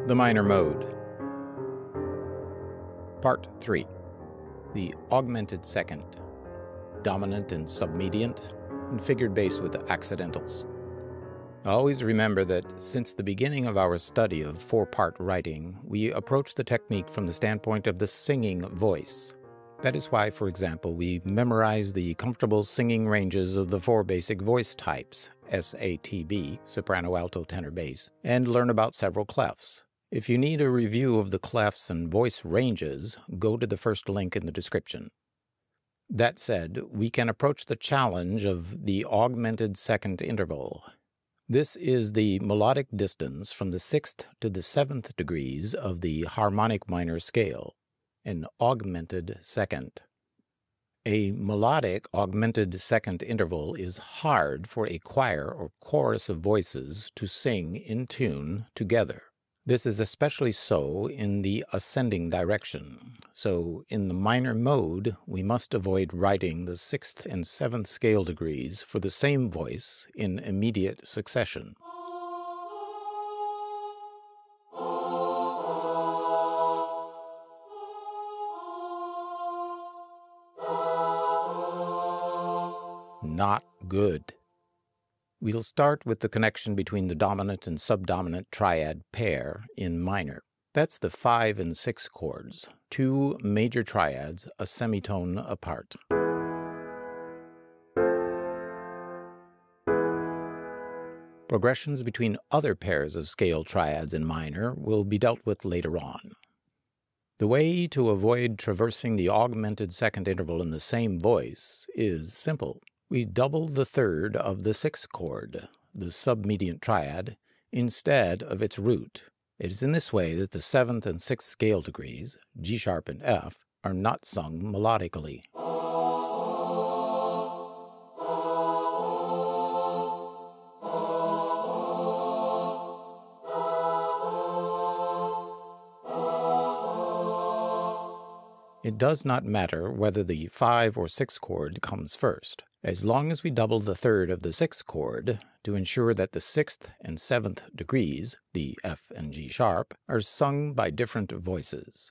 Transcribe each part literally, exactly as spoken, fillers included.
The minor mode. Part three. The Augmented Second. Dominant and Submediant, and figured bass with accidentals. Always remember that since the beginning of our study of four-part writing, we approach the technique from the standpoint of the singing voice. That is why, for example, we memorize the comfortable singing ranges of the four basic voice types, S A T B, soprano, alto, tenor, bass, and learn about several clefs. If you need a review of the clefs and voice ranges, go to the first link in the description. That said, we can approach the challenge of the augmented second interval. This is the melodic distance from the sixth to the seventh degrees of the harmonic minor scale, an augmented second. A melodic augmented second interval is hard for a choir or chorus of voices to sing in tune together. This is especially so in the ascending direction. So in the minor mode, we must avoid writing the sixth and seventh scale degrees for the same voice in immediate succession. Not good. We'll start with the connection between the dominant and subdominant triad pair in minor. That's the five and six chords, two major triads a semitone apart. Progressions between other pairs of scale triads in minor will be dealt with later on. The way to avoid traversing the augmented second interval in the same voice is simple. We double the third of the sixth chord, the submediant triad, instead of its root. It is in this way that the seventh and sixth scale degrees, G sharp and F, are not sung melodically. It does not matter whether the five or six chord comes first, as long as we double the third of the sixth chord to ensure that the sixth and seventh degrees, the F and G sharp, are sung by different voices.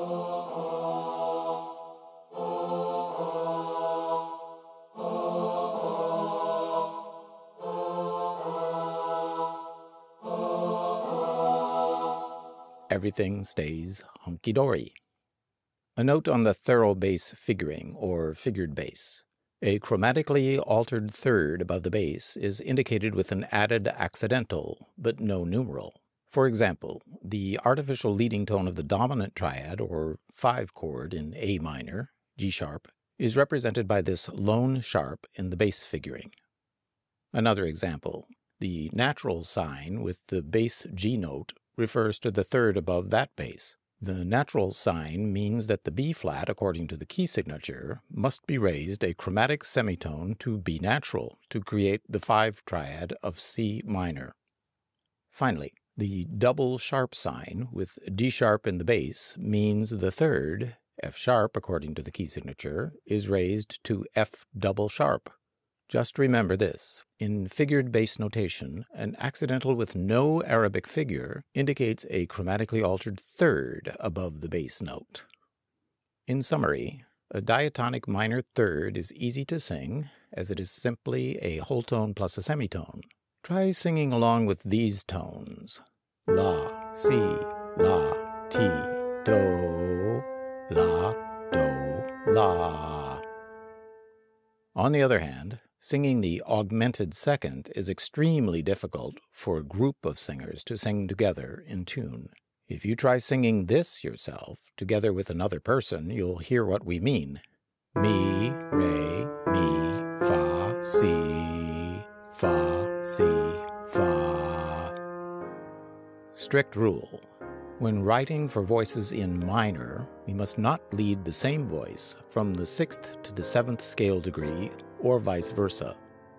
Everything stays hunky-dory. A note on the thorough bass figuring, or figured bass. A chromatically altered third above the bass is indicated with an added accidental, but no numeral. For example, the artificial leading tone of the dominant triad, or five chord in A minor, G sharp, is represented by this lone sharp in the bass figuring. Another example, the natural sign with the bass G note refers to the third above that bass. The natural sign means that the B-flat, according to the key signature, must be raised a chromatic semitone to B natural to create the five triad of C minor. Finally, the double sharp sign with D sharp in the bass means the third, F sharp, according to the key signature, is raised to F double sharp. Just remember this. In figured bass notation, an accidental with no Arabic figure indicates a chromatically altered third above the bass note. In summary, a diatonic minor third is easy to sing, as it is simply a whole tone plus a semitone. Try singing along with these tones. La, si, la, ti, do, la, do, la. On the other hand, singing the augmented second is extremely difficult for a group of singers to sing together in tune. If you try singing this yourself, together with another person, you'll hear what we mean. Mi, re, mi, fa, si, fa, si, fa. Strict rule. When writing for voices in minor, we must not lead the same voice from the sixth to the seventh scale degree, or vice versa.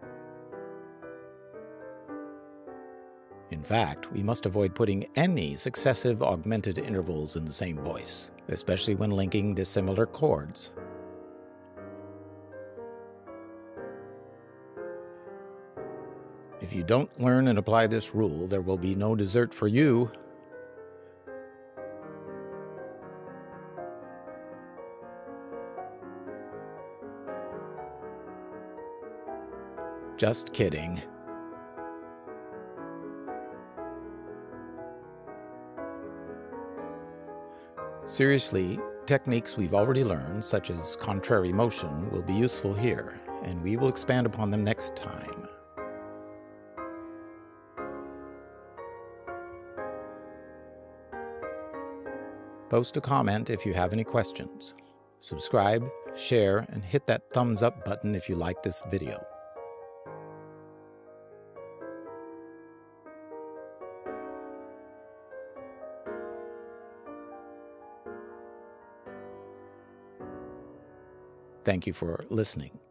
In fact, we must avoid putting any successive augmented intervals in the same voice, especially when linking dissimilar chords. If you don't learn and apply this rule, there will be no dessert for you. Just kidding. Seriously, techniques we've already learned, such as contrary motion, will be useful here, and we will expand upon them next time. Post a comment if you have any questions. Subscribe, share, and hit that thumbs up button if you like this video. Thank you for listening.